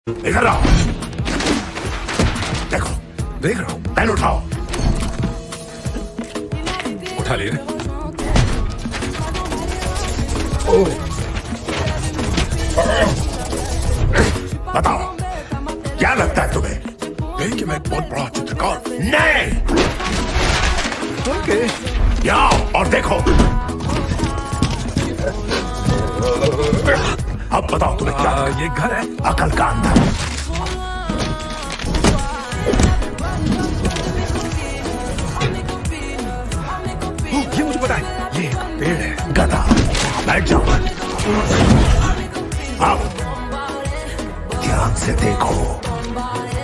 इधर आओ। देखो, देख रहा हूँ। पेन उठाओ। उठा लिए। बताओ, क्या लगता है तुम्हें? कि मैं बहुत बड़ा चित्रकार। नहीं। ओके। आओ और देखो। अब बताओ तुम्हें क्या? ये घर है। अकल का अंदर। ये मुझे पता है, ये एक पेड़ है। गधा, बैठ जाओ। अब ध्यान से देखो।